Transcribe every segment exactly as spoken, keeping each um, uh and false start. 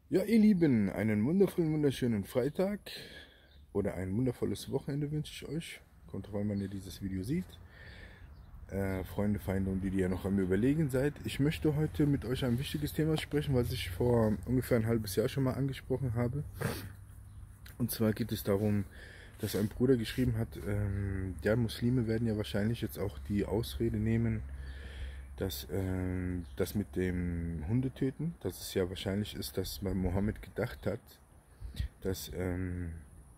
Ja, ihr Lieben, einen wundervollen, wunderschönen Freitag oder ein wundervolles Wochenende wünsche ich euch. Kommt drauf an, wann ihr dieses Video seht. Äh, Freunde, Feinde und die, die ja noch am Überlegen seid. Ich möchte heute mit euch ein wichtiges Thema sprechen, was ich vor ungefähr ein halbes Jahr schon mal angesprochen habe. Und zwar geht es darum, dass ein Bruder geschrieben hat, ähm, ja, Muslime werden ja wahrscheinlich jetzt auch die Ausrede nehmen, dass ähm, das mit dem Hundetöten, dass es ja wahrscheinlich ist, dass man Mohammed gedacht hat, dass, ähm,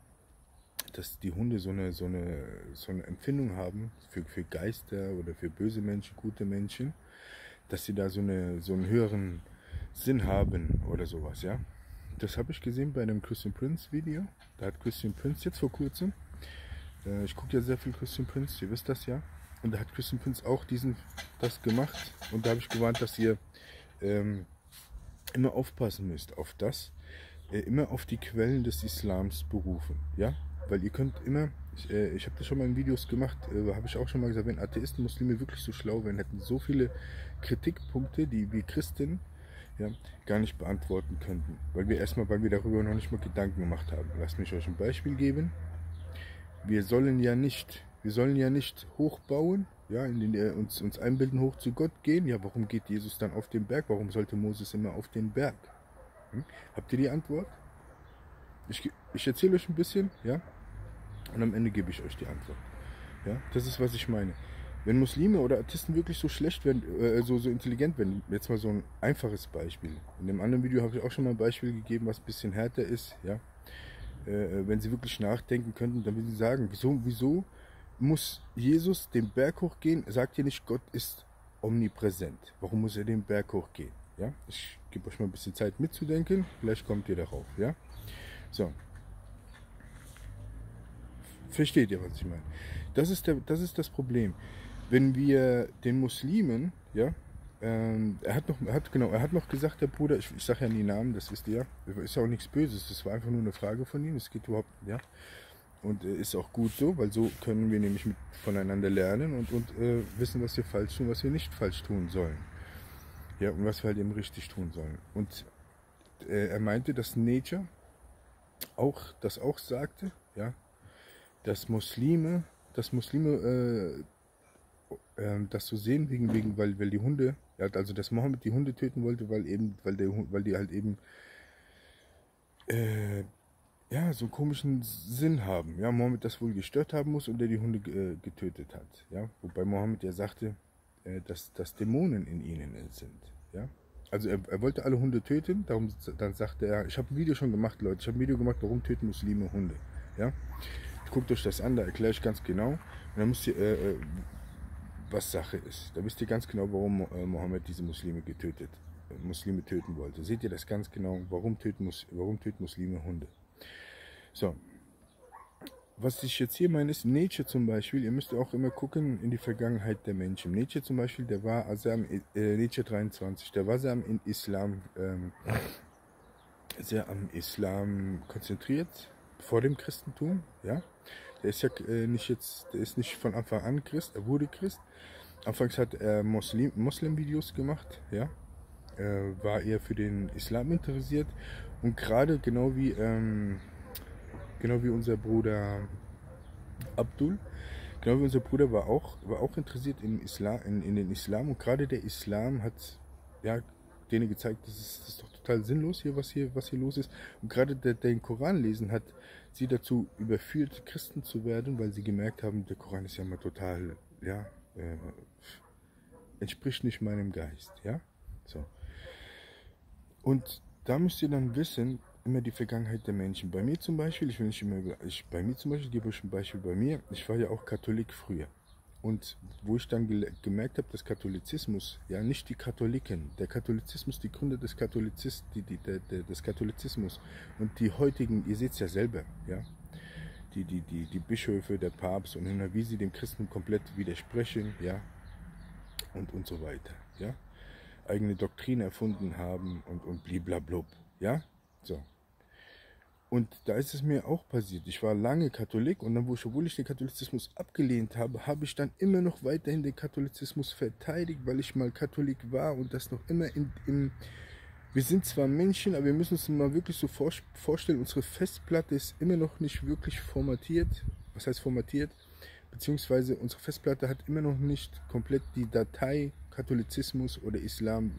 dass die Hunde so eine, so eine, so eine Empfindung haben für, für Geister oder für böse Menschen, gute Menschen, dass sie da so, eine, so einen höheren Sinn haben oder sowas, ja. Das habe ich gesehen bei einem Christian Prince Video. Da hat Christian Prince jetzt vor kurzem, äh, ich gucke ja sehr viel Christian Prince, ihr wisst das ja, und da hat Christian Prince auch diesen, das gemacht, und da habe ich gewarnt, dass ihr ähm, immer aufpassen müsst auf das, äh, immer auf die Quellen des Islams berufen, ja, weil ihr könnt immer, ich, äh, ich habe das schon mal in Videos gemacht, äh, habe ich auch schon mal gesagt, wenn Atheisten, Muslime wirklich so schlau wären, hätten so viele Kritikpunkte, die wir Christen, ja, gar nicht beantworten könnten, weil wir erstmal, weil wir darüber noch nicht mal Gedanken gemacht haben. Lasst mich euch ein Beispiel geben. Wir sollen ja nicht, wir sollen ja nicht hochbauen, ja, in den, äh, uns, uns einbilden, hoch zu Gott gehen. Ja, warum geht Jesus dann auf den Berg? Warum sollte Moses immer auf den Berg? Hm? Habt ihr die Antwort? Ich, ich erzähle euch ein bisschen, ja, und am Ende gebe ich euch die Antwort. Ja, das ist, was ich meine. Wenn Muslime oder Atheisten wirklich so schlecht werden, äh, so, so intelligent werden, jetzt mal so ein einfaches Beispiel. In dem anderen Video habe ich auch schon mal ein Beispiel gegeben, was ein bisschen härter ist, ja. Äh, wenn sie wirklich nachdenken könnten, dann würden sie sagen, wieso, wieso muss Jesus den Berg hochgehen? Sagt ihr nicht, Gott ist omnipräsent. Warum muss er den Berg hochgehen? Ja, ich gebe euch mal ein bisschen Zeit mitzudenken, vielleicht kommt ihr darauf, ja. So, versteht ihr, was ich meine? Das ist, der, das ist das Problem. Wenn wir den Muslimen, ja, ähm, er hat noch, er hat, genau, er hat noch gesagt, der Bruder, ich, ich sage ja nie Namen, das wisst ihr ja, ist ja auch nichts Böses, das war einfach nur eine Frage von ihm, es geht überhaupt, ja, und äh, ist auch gut so, weil so können wir nämlich mit, voneinander lernen und, und äh, wissen, was wir falsch tun, was wir nicht falsch tun sollen, ja, und was wir halt eben richtig tun sollen. Und äh, er meinte, dass Nature auch, das auch sagte, ja, dass Muslime, dass Muslime äh, äh, das so sehen, wegen, wegen, weil, weil die Hunde, ja, also dass Mohammed die Hunde töten wollte, weil eben, weil der weil die halt eben äh, ja, so einen komischen Sinn haben. Ja, Mohammed das wohl gestört haben muss und der die Hunde äh, getötet hat. Ja, wobei Mohammed ja sagte, äh, dass, dass Dämonen in ihnen sind. Ja, also er, er wollte alle Hunde töten, darum dann sagte er, ich habe ein Video schon gemacht, Leute, ich habe ein Video gemacht, warum töten Muslime Hunde. Ja, guckt euch das an, da erkläre ich ganz genau. Und dann müsst ihr, äh, äh, was Sache ist. Da wisst ihr ganz genau, warum äh, Mohammed diese Muslime getötet, äh, Muslime töten wollte. Seht ihr das ganz genau, warum töten, warum töten Muslime Hunde? So, was ich jetzt hier meine, ist Nietzsche zum Beispiel. Ihr müsst auch immer gucken in die Vergangenheit der Menschen. Nietzsche zum Beispiel, der war, also am, äh, Nietzsche dreiundzwanzig, der war sehr am Islam, ähm, sehr am Islam konzentriert, vor dem Christentum, ja. Der ist ja äh, nicht jetzt, der ist nicht von Anfang an Christ, er wurde Christ. Anfangs hat er Muslim, Muslim-Videos gemacht, ja. Äh, war eher für den Islam interessiert und gerade genau wie, ähm, genau wie unser Bruder Abdul, genau wie unser Bruder war auch, war auch interessiert im Islam, in, in den Islam, und gerade der Islam hat ja denen gezeigt, das ist, das ist doch total sinnlos hier, was hier, was hier los ist. Und gerade der, der den Koran lesen hat sie dazu überführt, Christen zu werden, weil sie gemerkt haben, der Koran ist ja mal total, ja, äh, entspricht nicht meinem Geist, ja, so. Und da müsst ihr dann wissen, immer die Vergangenheit der Menschen. Bei mir zum Beispiel, ich will nicht immer über, ich, bei mir zum Beispiel, gebe euch ein Beispiel bei mir, ich war ja auch Katholik früher. Und wo ich dann gemerkt habe, dass Katholizismus, ja nicht die Katholiken, der Katholizismus, die Gründer des, Katholizis, die, die, der, der, des Katholizismus und die heutigen, ihr seht es ja selber, ja, die, die, die, die Bischöfe, der Papst und wie sie dem Christen komplett widersprechen, ja, und, und so weiter, ja, eigene Doktrine erfunden haben und, und bliblablub, ja, so. Und da ist es mir auch passiert. Ich war lange Katholik und dann, wo ich, obwohl ich den Katholizismus abgelehnt habe, habe ich dann immer noch weiterhin den Katholizismus verteidigt, weil ich mal Katholik war und das noch immer in, in, Wir sind zwar Menschen, aber wir müssen uns mal wirklich so vorstellen, unsere Festplatte ist immer noch nicht wirklich formatiert. Was heißt formatiert? Beziehungsweise unsere Festplatte hat immer noch nicht komplett die Datei Katholizismus oder Islam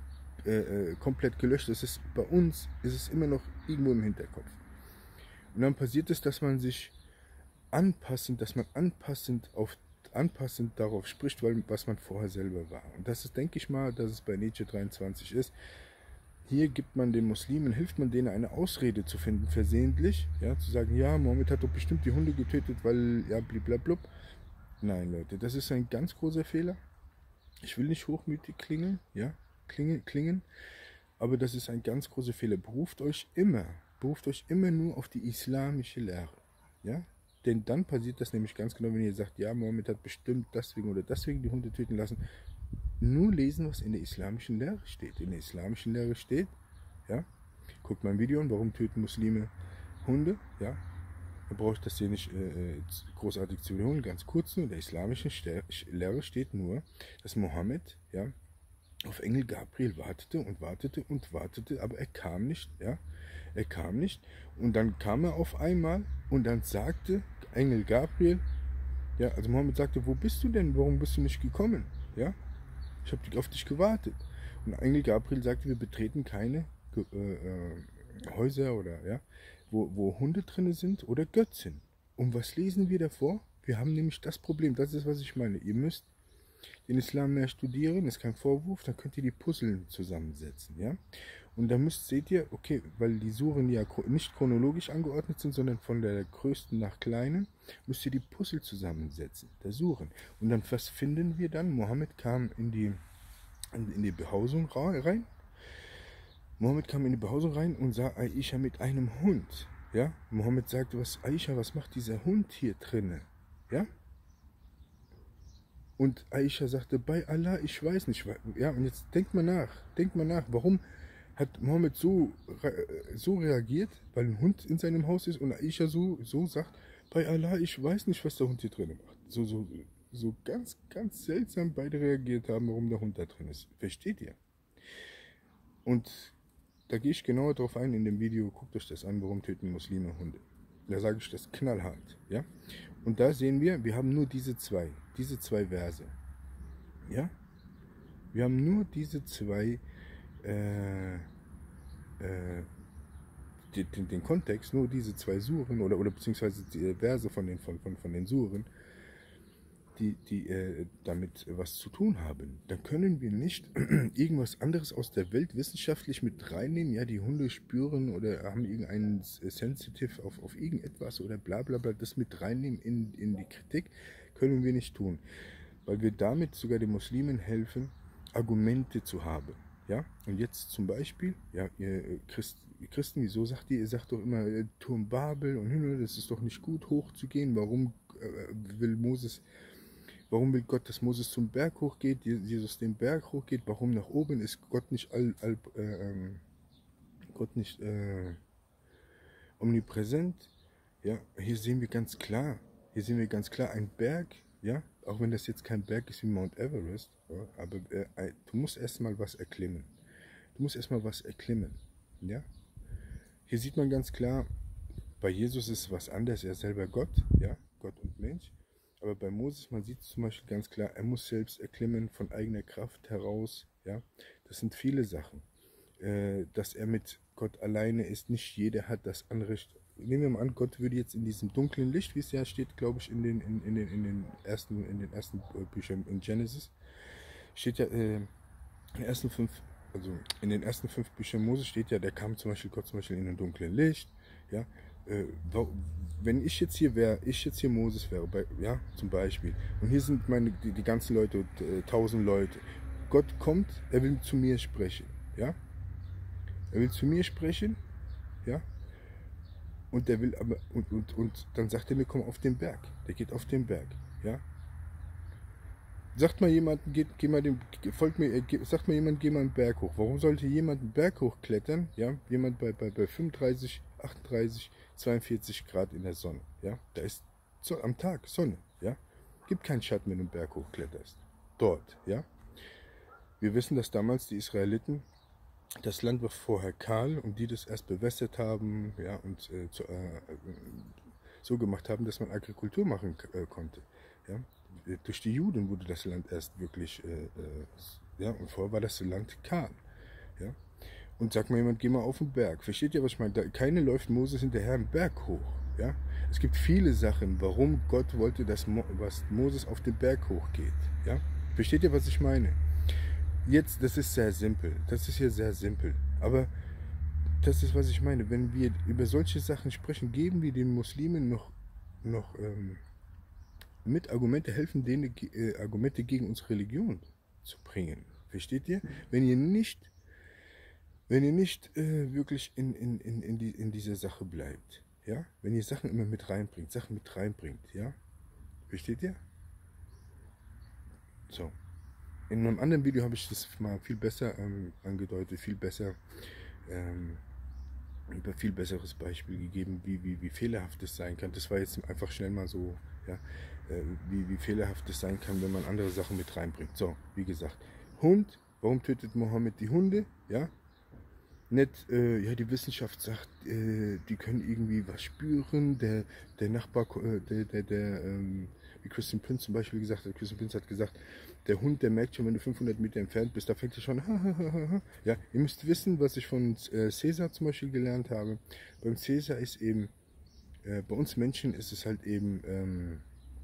äh, komplett gelöscht. Das ist, bei uns ist es immer noch irgendwo im Hinterkopf. Und dann passiert es, dass man sich anpassend, dass man anpassend auf anpassend darauf spricht, weil, was man vorher selber war. Und das ist, denke ich mal, dass es bei Nietzsche dreiundzwanzig ist. Hier gibt man den Muslimen, hilft man denen eine Ausrede zu finden, versehentlich, ja, zu sagen, ja, Mohammed hat doch bestimmt die Hunde getötet, weil, ja, bliblablub. Nein, Leute, das ist ein ganz großer Fehler. Ich will nicht hochmütig klingen, ja, klingen, klingen, aber das ist ein ganz großer Fehler. Beruft euch immer, beruft euch immer nur auf die islamische Lehre, ja. Denn dann passiert das nämlich ganz genau, wenn ihr sagt, ja, Mohammed hat bestimmt deswegen oder deswegen die Hunde töten lassen. Nur lesen, was in der islamischen Lehre steht. In der islamischen Lehre steht, ja, guckt mein Video an, warum töten Muslime Hunde, ja. Da brauche ich das hier nicht äh, großartig zu wiederholen, ganz kurz nur. In der islamischen Lehre steht nur, dass Mohammed, ja, auf Engel Gabriel wartete und wartete und wartete, aber er kam nicht, ja. Er kam nicht und dann kam er auf einmal und dann sagte Engel Gabriel, ja, also Mohammed sagte, wo bist du denn, warum bist du nicht gekommen, ja, ich habe auf dich gewartet. Und Engel Gabriel sagte, wir betreten keine äh, äh, Häuser oder, ja, wo, wo Hunde drin sind oder Götzen. Und was lesen wir davor? Wir haben nämlich das Problem, das ist, was ich meine, ihr müsst den Islam mehr studieren, ist kein Vorwurf, dann könnt ihr die Puzzle zusammensetzen, ja. Und da müsst, seht ihr, okay, weil die Suren ja nicht chronologisch angeordnet sind, sondern von der größten nach kleinen, müsst ihr die Puzzle zusammensetzen, der Suren. Und dann, was finden wir dann? Mohammed kam in die, in die Behausung rein. Mohammed kam in die Behausung rein und sah Aisha mit einem Hund, ja. Mohammed sagte, was, Aisha, was macht dieser Hund hier drinnen, ja. Und Aisha sagte, bei Allah, ich weiß nicht. Ja, und jetzt denkt mal nach, denkt mal nach, warum hat Mohammed so, so reagiert, weil ein Hund in seinem Haus ist und Aisha so, so sagt, bei Allah, ich weiß nicht, was der Hund hier drin macht. So, so, so ganz, ganz seltsam beide reagiert haben, warum der Hund da drin ist. Versteht ihr? Und da gehe ich genauer drauf ein in dem Video, guckt euch das an, warum töten Muslime Hunde. Da sage ich das knallhart, ja. Und da sehen wir, wir haben nur diese zwei, diese zwei Verse, ja. Wir haben nur diese zwei, äh, äh, den, den Kontext, nur diese zwei Suren oder, oder beziehungsweise die Verse von den, von, von, von den Suren, die, die äh, damit was zu tun haben. Dann können wir nicht irgendwas anderes aus der Welt wissenschaftlich mit reinnehmen. Ja, die Hunde spüren oder haben irgendeinen Sensitive auf, auf irgendetwas oder bla bla bla, das mit reinnehmen in, in die Kritik, können wir nicht tun. Weil wir damit sogar den Muslimen helfen, Argumente zu haben. Ja, und jetzt zum Beispiel, ja, ihr Christ, Christen, wieso sagt ihr, ihr sagt doch immer äh, Turm Babel und Himmel, das ist doch nicht gut hochzugehen. Warum äh, will Moses Warum will Gott, dass Moses zum Berg hochgeht, Jesus den Berg hochgeht? Warum nach oben ist Gott nicht all, all, äh, Gott nicht äh, omnipräsent? Ja, hier sehen wir ganz klar, hier sehen wir ganz klar ein Berg, ja, auch wenn das jetzt kein Berg ist wie Mount Everest, ja, aber äh, du musst erstmal was erklimmen. Du musst erstmal was erklimmen, ja. Hier sieht man ganz klar, bei Jesus ist was anderes, er ist selber Gott, ja, Gott und Mensch. Aber bei Moses, man sieht zum Beispiel ganz klar, er muss selbst erklimmen von eigener Kraft heraus. Ja, das sind viele Sachen. Äh, dass er mit Gott alleine ist, nicht jeder hat das Anrecht. Nehmen wir mal an, Gott würde jetzt in diesem dunklen Licht, wie es ja steht, glaube ich, in den, in, in, den, in, den ersten, in den ersten Büchern in Genesis, steht ja, äh, in den ersten fünf, also in den ersten fünf Büchern Moses steht ja, der kam zum Beispiel Gott zum Beispiel in einem dunklen Licht, ja. Wenn ich jetzt hier wäre, ich jetzt hier Moses wäre, bei, ja, zum Beispiel, und hier sind meine, die, die ganzen Leute, äh, tausend Leute, Gott kommt, er will zu mir sprechen, ja, er will zu mir sprechen, ja, und der will aber, und, und, und dann sagt er mir, komm auf den Berg, der geht auf den Berg, ja, sagt mal jemand, geht, geh mal den, folgt mir, sagt mal jemand, geh mal einen Berg hoch, warum sollte jemand einen Berg hochklettern, ja, jemand bei, bei, bei fünfunddreißig, achtunddreißig, zweiundvierzig Grad in der Sonne, ja, da ist so, am Tag Sonne, ja, gibt keinen Schatten, wenn du einen Berg hochkletterst, dort, ja. Wir wissen, dass damals die Israeliten das Land war vorher kahl und die das erst bewässert haben, ja, und äh, zu, äh, so gemacht haben, dass man Agrikultur machen äh, konnte. Ja. Durch die Juden wurde das Land erst wirklich, äh, äh, ja, und vorher war das Land kahl. Ja. Und sagt mal jemand, geh mal auf den Berg. Versteht ihr, was ich meine? Da, keine läuft Moses hinterher einen Berg hoch. Ja? Es gibt viele Sachen, warum Gott wollte, dass Mo, was Moses auf den Berg hochgeht. Ja? Versteht ihr, was ich meine? Jetzt, das ist sehr simpel. Das ist hier sehr simpel. Aber das ist, was ich meine. Wenn wir über solche Sachen sprechen, geben wir den Muslimen noch, noch ähm, mit Argumente, helfen denen äh, Argumente gegen unsere Religion zu bringen. Versteht ihr? Wenn ihr nicht Wenn ihr nicht äh, wirklich in, in, in, in, die, in dieser Sache bleibt, ja, wenn ihr Sachen immer mit reinbringt, Sachen mit reinbringt, ja, versteht ihr? So. In einem anderen Video habe ich das mal viel besser ähm, angedeutet, viel besser, ähm, ein viel besseres Beispiel gegeben, wie, wie, wie fehlerhaft es sein kann. Das war jetzt einfach schnell mal so, ja, äh, wie, wie fehlerhaft es sein kann, wenn man andere Sachen mit reinbringt. So, wie gesagt, Hund, warum tötet Mohammed die Hunde? Ja, nicht, äh, ja, die Wissenschaft sagt, äh, die können irgendwie was spüren. Der, der Nachbar, äh, der, der, der ähm, wie Christian Prince zum Beispiel gesagt hat, Christian Prince hat gesagt, der Hund, der merkt schon, wenn du fünfhundert Meter entfernt bist, da fängt er schon, ja, ihr müsst wissen, was ich von äh, Cäsar zum Beispiel gelernt habe. Beim Cäsar ist eben, äh, bei uns Menschen ist es halt eben ähm,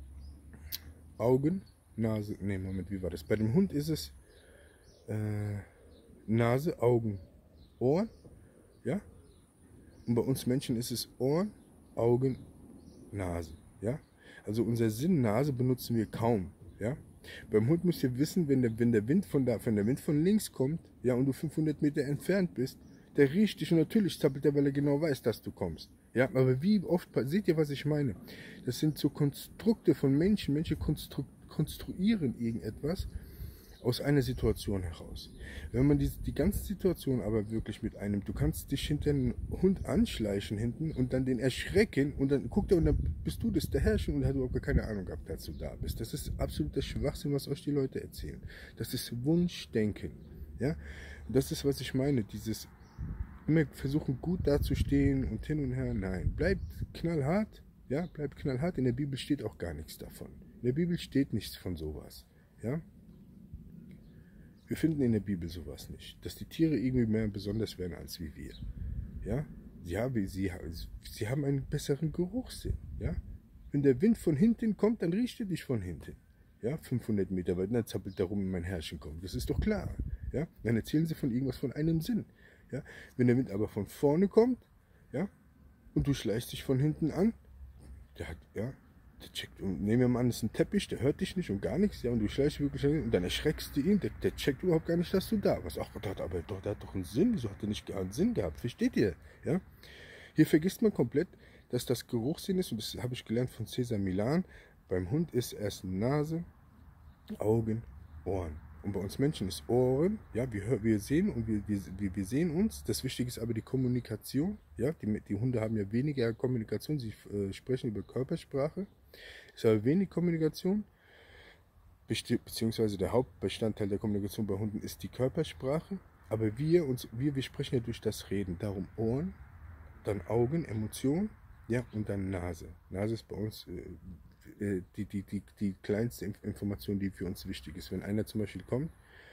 Augen, Nase, nee, Moment, wie war das? Bei dem Hund ist es äh, Nase, Augen, Ohren, ja? Und bei uns Menschen ist es Ohren, Augen, Nase, ja? Also unser Sinn Nase benutzen wir kaum, ja? Beim Hund müsst ihr wissen, wenn der, wenn der Wind von da, wenn der Wind von links kommt, ja, und du fünfhundert Meter entfernt bist, der riecht dich und natürlich zappelt er, weil er genau weiß, dass du kommst. Ja, aber wie oft, seht ihr, was ich meine? Das sind so Konstrukte von Menschen. Menschen konstru konstruieren irgendetwas aus einer Situation heraus. Wenn man die, die ganze Situation aber wirklich mit einem, du kannst dich hinter einen Hund anschleichen hinten und dann den erschrecken und dann guckt er und dann bist du das der Herrscher und hat überhaupt keine Ahnung gehabt, dass du da bist. Das ist absoluter Schwachsinn, was euch die Leute erzählen. Das ist Wunschdenken. Ja? Und das ist, was ich meine, dieses immer versuchen gut dazustehen und hin und her. Nein, bleibt knallhart, ja, bleibt knallhart. In der Bibel steht auch gar nichts davon. In der Bibel steht nichts von sowas. Ja? Wir finden in der Bibel sowas nicht, dass die Tiere irgendwie mehr besonders werden als wie wir. Ja, ja sie, sie haben einen besseren Geruchssinn. Ja, wenn der Wind von hinten kommt, dann riecht er dich von hinten. Ja, fünfhundert Meter weit, dann zappelt darum in mein Herrchen kommt. Das ist doch klar. Ja, dann erzählen sie von irgendwas von einem Sinn. Ja, wenn der Wind aber von vorne kommt, ja, und du schleichst dich von hinten an, der hat, ja, der checkt, und nehmen wir mal an, das ist ein Teppich, der hört dich nicht und gar nichts, ja, und du schleichst wirklich hin und dann erschreckst du ihn, der, der checkt überhaupt gar nicht, dass du da bist. Ach Gott, aber doch, der hat doch einen Sinn, wieso hat der nicht einen Sinn gehabt? Versteht ihr? Ja? Hier vergisst man komplett, dass das Geruchssinn ist, und das habe ich gelernt von Cesar Milan. Beim Hund ist erst Nase, Augen, Ohren. Und bei uns Menschen ist Ohren, ja, wir, wir sehen und wir, wir, wir sehen uns. Das Wichtige ist aber die Kommunikation. Ja, die, die Hunde haben ja weniger Kommunikation, sie äh, sprechen über Körpersprache. Es ist aber wenig Kommunikation, beziehungsweise der Hauptbestandteil der Kommunikation bei Hunden ist die Körpersprache. Aber wir, uns, wir, wir sprechen ja durch das Reden. Darum Ohren, dann Augen, Emotionen, ja, und dann Nase. Nase ist bei uns äh, Die, die, die, die kleinste Information, die für uns wichtig ist. Wenn einer zum Beispiel kommt,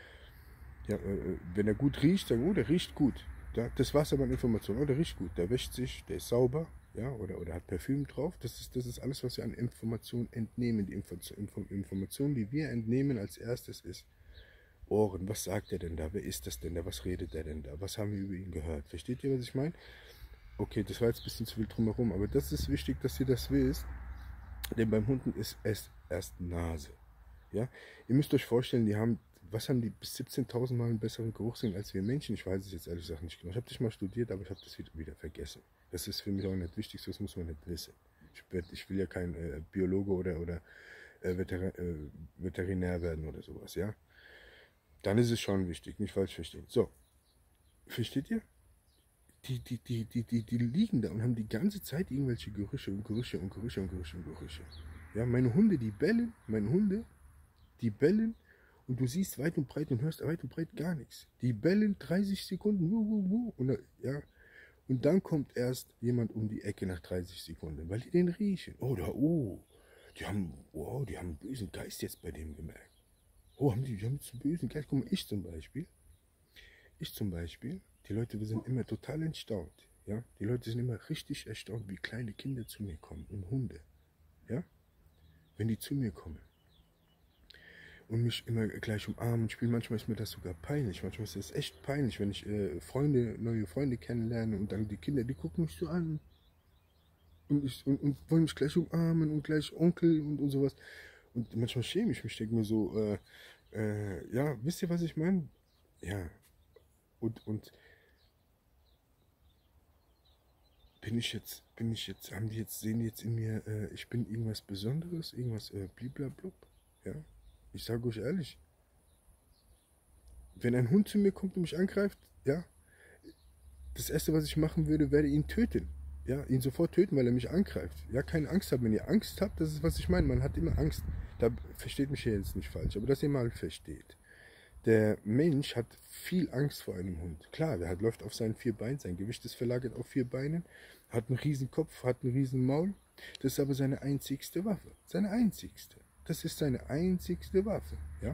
ja, äh, wenn er gut riecht, sagen, oh, der riecht gut. Ja, das war es aber an Information. Oh, der riecht gut, der wäscht sich, der ist sauber, ja, oder, oder hat Parfüm drauf. Das ist, das ist alles, was wir an Informationen entnehmen. Die Info Information, die wir entnehmen als erstes ist Ohren. Was sagt er denn da? Wer ist das denn da? Was redet er denn da? Was haben wir über ihn gehört? Versteht ihr, was ich meine? Okay, das war jetzt ein bisschen zu viel drumherum, aber das ist wichtig, dass ihr das wisst. Denn beim Hunden ist es erst Nase. Ja? Ihr müsst euch vorstellen, die haben, was haben die, bis siebzehntausend Mal einen besseren Geruchssinn als wir Menschen? Ich weiß es jetzt ehrlich gesagt nicht genau. Ich habe das mal studiert, aber ich habe das wieder, wieder vergessen. Das ist für mich auch nicht wichtig, das muss man nicht wissen. Ich, werd, ich will ja kein äh, Biologe oder, oder äh, Veterin, äh, Veterinär werden oder sowas. Ja? Dann ist es schon wichtig, nicht falsch verstehen. So, versteht ihr? Die, die, die, die, die, die liegen da und haben die ganze Zeit irgendwelche Gerüche und Gerüche und Gerüche und Gerüche und Gerüche. Ja, meine Hunde, die bellen, meine Hunde, die bellen und du siehst weit und breit und hörst weit und breit gar nichts. Die bellen dreißig Sekunden, wuh, wuh, wuh, und, ja, und dann kommt erst jemand um die Ecke nach dreißig Sekunden, weil die den riechen. Oh, da, oh, die haben, wow, die haben einen bösen Geist jetzt bei dem gemerkt. Oh, haben die, die haben jetzt einen bösen Geist. Guck mal, ich zum Beispiel, ich zum Beispiel, die Leute, wir sind immer total erstaunt. Ja? Die Leute sind immer richtig erstaunt, wie kleine Kinder zu mir kommen und Hunde. Ja? Wenn die zu mir kommen und mich immer gleich umarmen und spielen, manchmal ist mir das sogar peinlich. Manchmal ist das echt peinlich, wenn ich äh, Freunde, neue Freunde kennenlerne und dann die Kinder, die gucken mich so an und, ich, und, und wollen mich gleich umarmen und gleich Onkel und, und sowas. Und manchmal schäme ich mich, denke mir so, äh, äh, ja, wisst ihr, was ich meine? Ja, und, und bin ich jetzt, bin ich jetzt, haben die jetzt, sehen die jetzt in mir, äh, ich bin irgendwas Besonderes, irgendwas äh, bliblablub, ja? Ich sage euch ehrlich, wenn ein Hund zu mir kommt und mich angreift, ja, das Erste, was ich machen würde, wäre ihn töten. Ja, ihn sofort töten, weil er mich angreift. Ja, keine Angst haben. Wenn ihr Angst habt, das ist, was ich meine. Man hat immer Angst. Da versteht mich hier jetzt nicht falsch, aber dass ihr mal versteht. Der Mensch hat viel Angst vor einem Hund. Klar, der hat, läuft auf seinen vier Beinen, sein Gewicht ist verlagert auf vier Beinen, hat einen riesen Kopf, hat einen riesen Maul. Das ist aber seine einzigste Waffe. Seine einzigste. Das ist seine einzigste Waffe. Ja?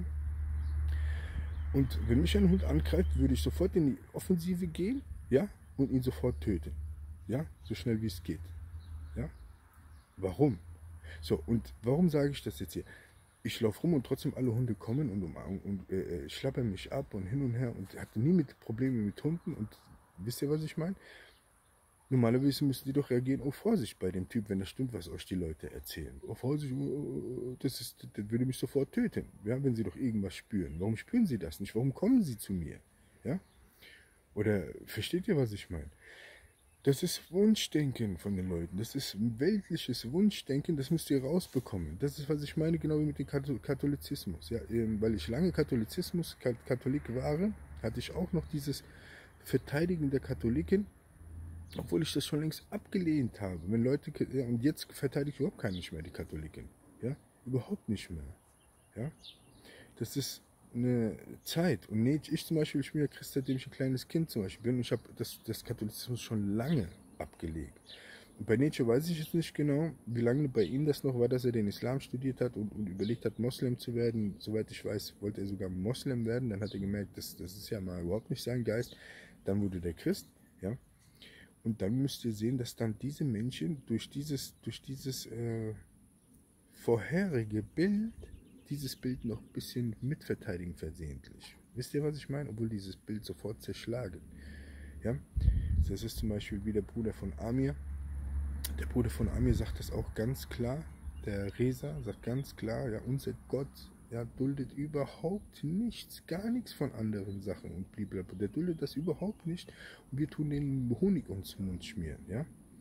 Und wenn mich ein Hund angreift, würde ich sofort in die Offensive gehen, ja, und ihn sofort töten. Ja, so schnell wie es geht. Ja? Warum? So, und warum sage ich das jetzt hier? Ich laufe rum und trotzdem alle Hunde kommen und, um, und äh, schlappern mich ab und hin und her und hatte nie mit Probleme mit Hunden. Und wisst ihr, was ich meine? Normalerweise müssen die doch reagieren, oh Vorsicht bei dem Typ, wenn das stimmt, was euch die Leute erzählen. Oh Vorsicht, oh, das, ist, das würde mich sofort töten, ja, wenn sie doch irgendwas spüren. Warum spüren sie das nicht? Warum kommen sie zu mir? Ja? Oder versteht ihr, was ich meine? Das ist Wunschdenken von den Leuten. Das ist weltliches Wunschdenken, das müsst ihr rausbekommen. Das ist, was ich meine, genau wie mit dem Katholizismus. Ja, weil ich lange Katholizismus, Katholik war, hatte ich auch noch dieses Verteidigen der Katholiken, obwohl ich das schon längst abgelehnt habe. Wenn Leute, ja, und jetzt verteidige ich überhaupt keinen mehr, die Katholiken. Ja, überhaupt nicht mehr. Ja, das ist eine Zeit. Und nee, ich zum Beispiel, ich bin ja Christ, seitdem ich ein kleines Kind zum Beispiel bin. Und ich habe das, das Katholizismus schon lange abgelegt. Und bei Nietzsche weiß ich jetzt nicht genau, wie lange bei ihm das noch war, dass er den Islam studiert hat und, und überlegt hat, Moslem zu werden. Soweit ich weiß, wollte er sogar Moslem werden. Dann hat er gemerkt, das, das ist ja mal überhaupt nicht sein Geist. Dann wurde der Christ. Ja. Und dann müsst ihr sehen, dass dann diese Menschen durch dieses, durch dieses äh, vorherige Bild dieses Bild noch ein bisschen mitverteidigen versehentlich. Wisst ihr, was ich meine? Obwohl dieses Bild sofort zerschlagen. Ja? Das ist zum Beispiel wie der Bruder von Amir. Der Bruder von Amir sagt das auch ganz klar. Der Reza sagt ganz klar, ja, unser Gott, ja, duldet überhaupt nichts, gar nichts von anderen Sachen und blablabla. Der duldet das überhaupt nicht und wir tun den Honig uns zum Mund schmieren, ja.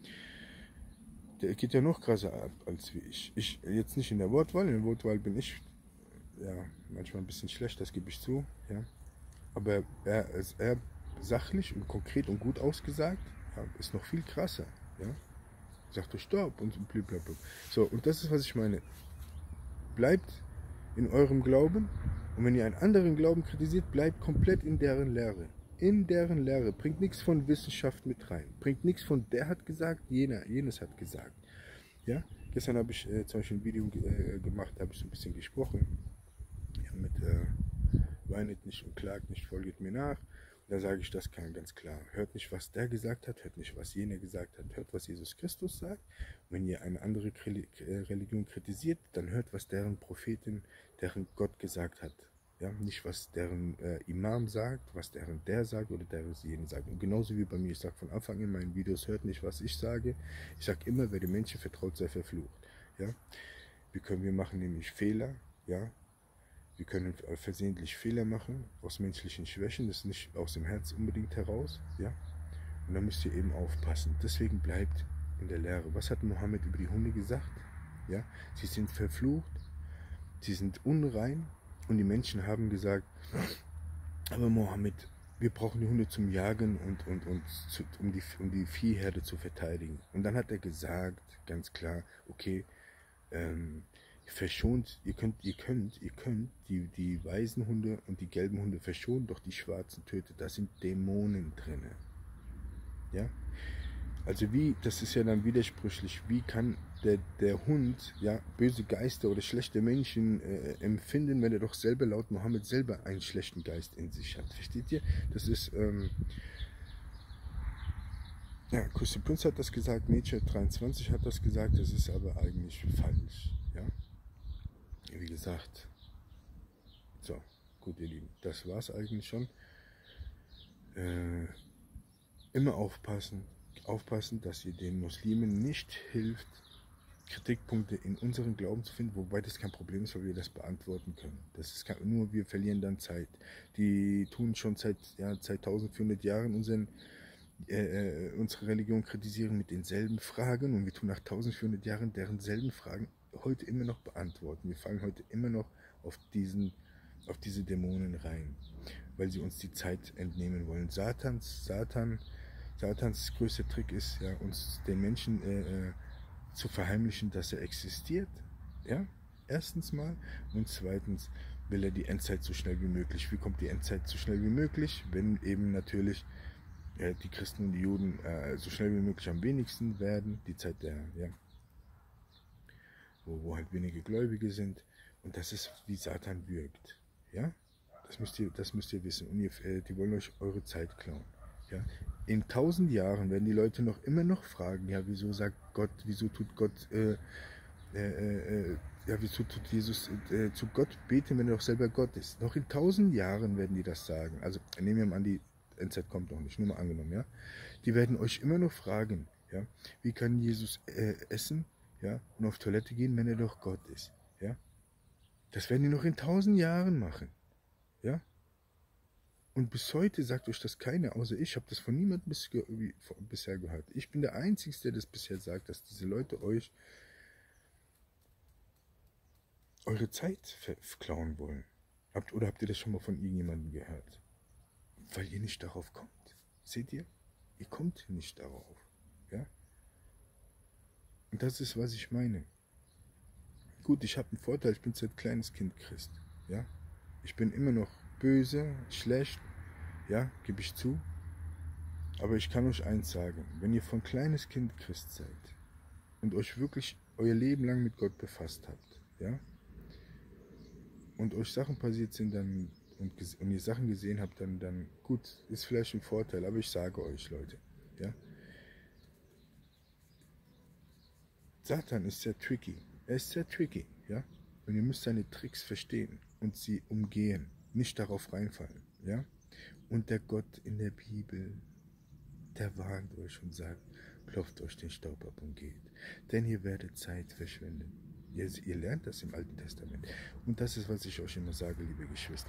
Der geht ja noch krasser ab als wie ich. Ich jetzt nicht in der Wortwahl, in der Wortwahl bin ich ja manchmal ein bisschen schlecht, das gebe ich zu, ja. Aber er ist er sachlich und konkret und gut ausgesagt, ja, ist noch viel krasser, ja. Sagt doch Stopp und blablabla. So, und das ist, was ich meine. Bleibt in eurem Glauben und wenn ihr einen anderen Glauben kritisiert, bleibt komplett in deren Lehre. In deren Lehre. Bringt nichts von Wissenschaft mit rein. Bringt nichts von der hat gesagt, jener, jenes hat gesagt. Ja? Gestern habe ich äh, zum Beispiel ein Video äh, gemacht, habe ich so ein bisschen gesprochen. Ja, mit äh, weinet nicht und klagt nicht, folget mir nach. Da sage ich das ganz klar. Hört nicht, was der gesagt hat, hört nicht, was jener gesagt hat, hört, was Jesus Christus sagt. Und wenn ihr eine andere Religion kritisiert, dann hört, was deren Prophetin, deren Gott gesagt hat. Ja, nicht, was deren äh, Imam sagt, was deren der sagt oder deren jene sagt. Und genauso wie bei mir, ich sage von Anfang in meinen Videos, hört nicht, was ich sage. Ich sage immer, wer dem Menschen vertraut, sei verflucht. Ja? Wie können wir machen nämlich Fehler, ja? Wir können versehentlich Fehler machen aus menschlichen Schwächen, das ist nicht aus dem Herz unbedingt heraus, ja. Und da müsst ihr eben aufpassen. Deswegen bleibt in der Lehre. Was hat Mohammed über die Hunde gesagt? Ja, sie sind verflucht, sie sind unrein und die Menschen haben gesagt, aber Mohammed, wir brauchen die Hunde zum Jagen und, und, und zu, um, die, um die Viehherde zu verteidigen. Und dann hat er gesagt, ganz klar, okay, ähm, verschont, ihr könnt, ihr könnt, ihr könnt die, die weißen Hunde und die gelben Hunde verschonen, doch die schwarzen tötet. Da sind Dämonen drin. Ja? Also wie, das ist ja dann widersprüchlich, wie kann der, der Hund ja, böse Geister oder schlechte Menschen äh, empfinden, wenn er doch selber laut Mohammed selber einen schlechten Geist in sich hat. Versteht ihr? Das ist, ähm, ja, Christian Prinz hat das gesagt, Nietzsche dreiundzwanzig hat das gesagt, das ist aber eigentlich falsch. Ja? Wie gesagt, so, gut ihr Lieben, das war es eigentlich schon. Äh, immer aufpassen, aufpassen, dass ihr den Muslimen nicht hilft, Kritikpunkte in unserem Glauben zu finden, wobei das kein Problem ist, weil wir das beantworten können. Das ist kein, nur wir verlieren dann Zeit. Die tun schon seit, ja, seit eintausendvierhundert Jahren unseren, äh, unsere Religion kritisieren mit denselben Fragen und wir tun nach eintausendvierhundert Jahren deren selben Fragen heute immer noch beantworten. Wir fallen heute immer noch auf, diesen, auf diese Dämonen rein, weil sie uns die Zeit entnehmen wollen. Satans, Satan, Satans größter Trick ist, ja, uns den Menschen äh, zu verheimlichen, dass er existiert. Ja? Erstens mal. Und zweitens will er die Endzeit so schnell wie möglich. Wie kommt die Endzeit so schnell wie möglich? Wenn eben natürlich äh, die Christen und die Juden äh, so schnell wie möglich am wenigsten werden. Die Zeit der, ja, wo, wo halt wenige Gläubige sind. Und das ist, wie Satan wirkt. Ja? Das müsst ihr, das müsst ihr wissen. Und ihr, äh, die wollen euch eure Zeit klauen. Ja? In tausend Jahren werden die Leute noch immer noch fragen, ja, wieso sagt Gott, wieso tut Gott, äh, äh, äh, ja, wieso tut Jesus äh, zu Gott beten, wenn er doch selber Gott ist? Noch in tausend Jahren werden die das sagen. Also nehmen wir mal an, die Endzeit kommt noch nicht, nur mal angenommen, ja. Die werden euch immer noch fragen, ja, wie kann Jesus äh, essen, ja, und auf Toilette gehen, wenn er doch Gott ist, ja. Das werden die noch in tausend Jahren machen, ja. Und bis heute sagt euch das keiner, außer ich habe das von niemandem bis, wie, bisher gehört. Ich bin der Einzige, der das bisher sagt, dass diese Leute euch eure Zeit klauen wollen. Habt, oder habt ihr das schon mal von irgendjemandem gehört? Weil ihr nicht darauf kommt. Seht ihr? Ihr kommt nicht darauf. Ja? Und das ist, was ich meine. Gut, ich habe einen Vorteil, ich bin seit kleines Kind Christ. Ja? Ich bin immer noch böse, schlecht, ja, gebe ich zu. Aber ich kann euch eins sagen, wenn ihr von kleines Kind Christ seid und euch wirklich euer Leben lang mit Gott befasst habt, ja, und euch Sachen passiert sind dann und, und ihr Sachen gesehen habt, dann, dann gut, ist vielleicht ein Vorteil, aber ich sage euch, Leute, ja, Satan ist sehr tricky, er ist sehr tricky, ja, und ihr müsst seine Tricks verstehen und sie umgehen, nicht darauf reinfallen, ja, und der Gott in der Bibel, der warnt euch und sagt, klopft euch den Staub ab und geht, denn ihr werdet Zeit verschwenden. Ihr, ihr lernt das im Alten Testament. Und das ist, was ich euch immer sage, liebe Geschwister.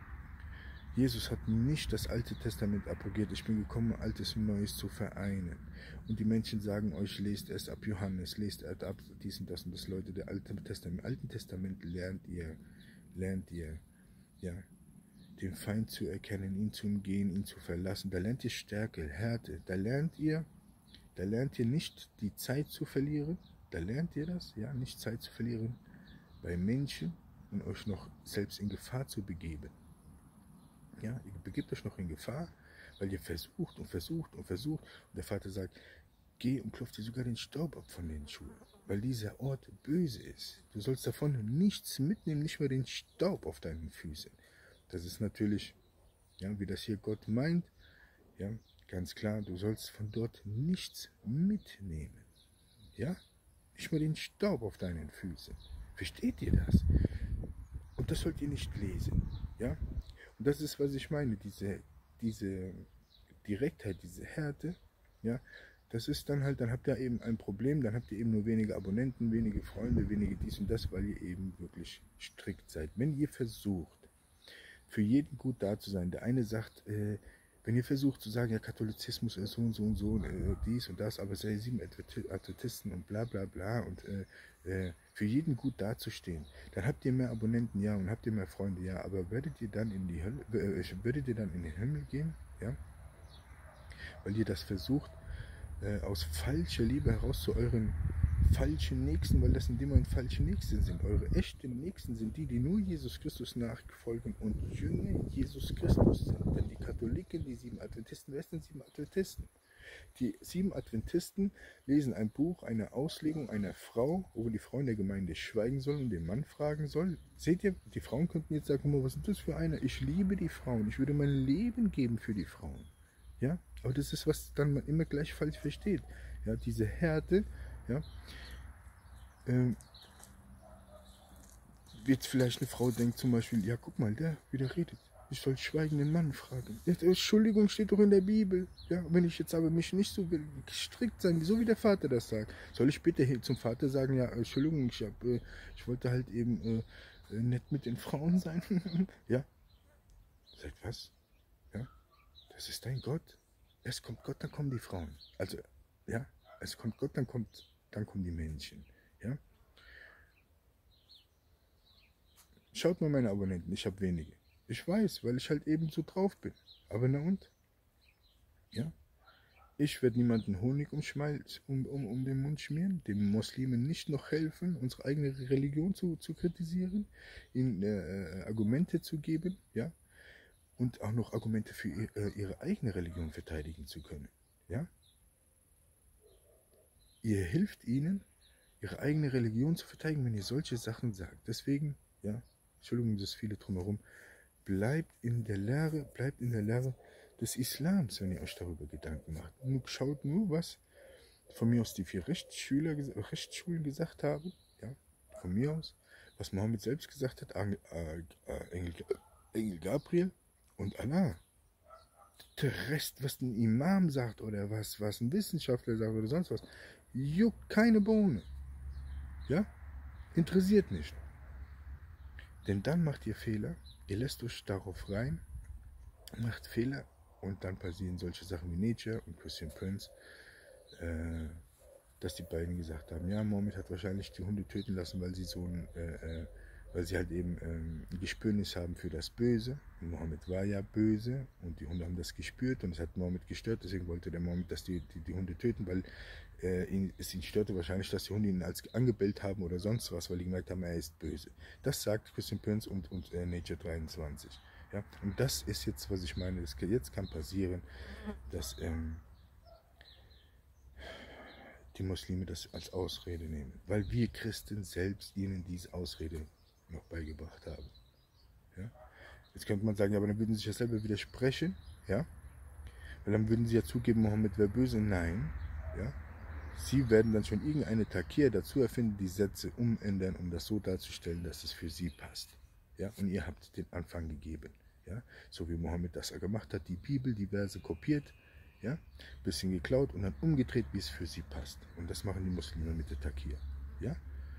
Jesus hat nicht das Alte Testament abrogiert. Ich bin gekommen, Altes und Neues zu vereinen. Und die Menschen sagen euch, lest erst ab Johannes, lest erst ab dies und das und das. Leute, der Alte Testament, im Alten Testament lernt ihr, lernt ihr, ja, den Feind zu erkennen, ihn zu umgehen, ihn zu verlassen. Da lernt ihr Stärke, Härte. Da lernt ihr, da lernt ihr nicht die Zeit zu verlieren. Da lernt ihr das, ja, nicht Zeit zu verlieren bei Menschen und euch noch selbst in Gefahr zu begeben. Ja, ihr begebt euch noch in Gefahr, weil ihr versucht und versucht und versucht. Und der Vater sagt, geh und klopf dir sogar den Staub ab von den Schuhen, weil dieser Ort böse ist. Du sollst davon nichts mitnehmen, nicht mal den Staub auf deinen Füßen. Das ist natürlich, ja, wie das hier Gott meint, ja, ganz klar, du sollst von dort nichts mitnehmen. Ja? Nicht mal den Staub auf deinen Füßen. Versteht ihr das? Und das sollt ihr nicht lesen. Ja? Und das ist, was ich meine, diese, diese Direktheit, diese Härte, ja, das ist dann halt, dann habt ihr eben ein Problem, dann habt ihr eben nur wenige Abonnenten, wenige Freunde, wenige dies und das, weil ihr eben wirklich strikt seid. Wenn ihr versucht, für jeden gut da zu sein, der eine sagt, äh, wenn ihr versucht zu sagen, ja, Katholizismus ist so und so und so, äh, dies und das, aber es sei sieben Adventisten und bla bla bla und äh, äh, für jeden gut dazustehen, dann habt ihr mehr Abonnenten, ja, und habt ihr mehr Freunde, ja, aber werdet ihr dann in die Hölle, äh, werdet ihr dann in den Himmel gehen, ja, weil ihr das versucht, äh, aus falscher Liebe heraus zu euren falschen Nächsten, weil das in dem Moment falsche Nächsten sind. Eure echten Nächsten sind die, die nur Jesus Christus nachfolgen und Jünger Jesus Christus sind. Denn die Katholiken, die sieben Adventisten, wer sind sieben Adventisten? Die sieben Adventisten lesen ein Buch, eine Auslegung einer Frau, wo die Frau in der Gemeinde schweigen soll und den Mann fragen soll. Seht ihr, die Frauen könnten jetzt sagen, was ist das für eine? Ich liebe die Frauen, ich würde mein Leben geben für die Frauen. Ja, aber das ist, was dann man immer gleich falsch versteht. Ja, diese Härte, ja, ähm, jetzt vielleicht eine Frau denkt zum Beispiel, ja, guck mal, der wieder redet. Ich soll schweigenden Mann fragen. Entschuldigung, steht doch in der Bibel. Ja, wenn ich jetzt aber mich nicht so will, strikt sein, so wie der Vater das sagt, soll ich bitte zum Vater sagen, ja, Entschuldigung, ich, hab, äh, ich wollte halt eben äh, nett mit den Frauen sein. Ja, seit was? Ja, das ist dein Gott. Erst kommt Gott, dann kommen die Frauen. Also, ja, es kommt Gott, dann kommt, dann kommen die Männchen. Ja. Schaut mal meine Abonnenten, ich habe wenige. Ich weiß, weil ich halt eben so drauf bin. Aber na und? Ja? Ich werde niemanden Honig um, Schmalz, um, um, um den Mund schmieren, den Muslimen nicht noch helfen, unsere eigene Religion zu, zu kritisieren, ihnen äh, Argumente zu geben, ja? Und auch noch Argumente für ihr, äh, ihre eigene Religion verteidigen zu können. Ja? Ihr hilft ihnen, ihre eigene Religion zu verteidigen, wenn ihr solche Sachen sagt. Deswegen, ja, Entschuldigung, das viele drumherum, bleibt in der Lehre, bleibt in der Lehre des Islams, wenn ihr euch darüber Gedanken macht. Nur schaut nur, was von mir aus die vier Rechtsschüler, Rechtsschulen gesagt haben, ja, von mir aus, was Mohammed selbst gesagt hat, Engel, Engel Gabriel und Allah. Der Rest, was ein Imam sagt oder was, was ein Wissenschaftler sagt oder sonst was, juckt keine Bohne. Ja, interessiert nicht. Denn dann macht ihr Fehler, ihr lässt euch darauf rein, macht Fehler und dann passieren solche Sachen wie Nietzsche und Christian Prince, äh, dass die beiden gesagt haben, ja, Mohammed hat wahrscheinlich die Hunde töten lassen, weil sie so ein, äh, äh, weil sie halt eben ähm, ein Gespürnis haben für das Böse. Und Mohammed war ja böse und die Hunde haben das gespürt und es hat Mohammed gestört, deswegen wollte der Mohammed, dass die, die, die Hunde töten, weil äh, ihn, es ihn störte wahrscheinlich, dass die Hunde ihn als angebellt haben oder sonst was, weil die gemerkt haben, er ist böse. Das sagt Christian Prince und, und äh, Nature dreiundzwanzig. Ja? Und das ist jetzt, was ich meine, das, jetzt kann passieren, dass ähm, die Muslime das als Ausrede nehmen, weil wir Christen selbst ihnen diese Ausrede noch beigebracht haben. Ja? Jetzt könnte man sagen, ja, aber dann würden sie sich ja selber widersprechen, ja? Weil dann würden sie ja zugeben, Mohammed wäre böse. Nein, ja? Sie werden dann schon irgendeine Takir dazu erfinden, die Sätze umändern, um das so darzustellen, dass es für sie passt. Ja? Und ihr habt den Anfang gegeben. Ja? So wie Mohammed das gemacht hat, die Bibel, die Verse kopiert, ja? Bisschen geklaut und dann umgedreht, wie es für sie passt. Und das machen die Muslime mit der Takir. Ja?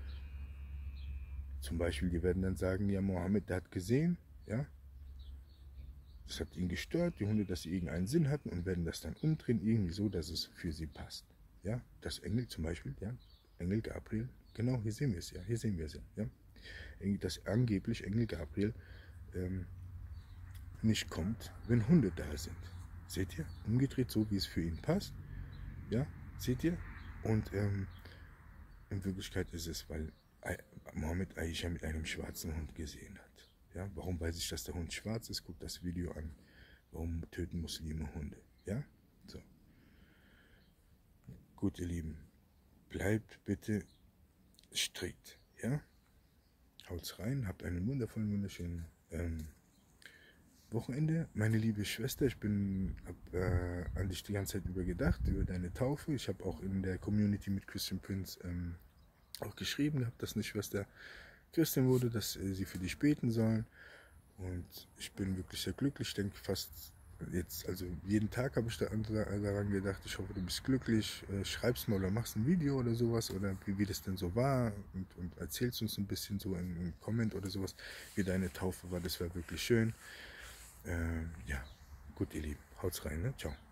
Zum Beispiel, die werden dann sagen, ja, Mohammed, der hat gesehen, ja, das hat ihn gestört, die Hunde, dass sie irgendeinen Sinn hatten und werden das dann umdrehen, irgendwie so, dass es für sie passt. Ja, das Engel zum Beispiel, ja, Engel Gabriel, genau, hier sehen wir es ja, hier sehen wir es ja, ja, dass angeblich Engel Gabriel ähm, nicht kommt, wenn Hunde da sind. Seht ihr? Umgedreht, so wie es für ihn passt, ja, seht ihr? Und ähm, in Wirklichkeit ist es, weil Mohammed Aisha mit einem schwarzen Hund gesehen hat. Ja, warum weiß ich, dass der Hund schwarz ist? Guckt das Video an. Warum töten Muslime Hunde? Ja, so. Gut, ihr Lieben, bleibt bitte strikt. Ja, haut's rein, habt einen wundervollen, wunderschönen ähm, Wochenende. Meine liebe Schwester, ich bin hab, äh, an dich die ganze Zeit über gedacht, über deine Taufe. Ich habe auch in der Community mit Christian Prince ähm, auch geschrieben gehabt, dass eine Schwester Christin wurde, dass äh, sie für dich beten sollen. Und ich bin wirklich sehr glücklich. Ich denke fast jetzt, also jeden Tag habe ich da daran gedacht. Ich hoffe, du bist glücklich. Äh, schreib's mal oder machst ein Video oder sowas oder wie, wie das denn so war und, und erzählst uns ein bisschen so in einem Comment oder sowas, wie deine Taufe war. Das wäre wirklich schön. Äh, ja, gut, ihr Lieben. Haut's rein, ne? Ciao.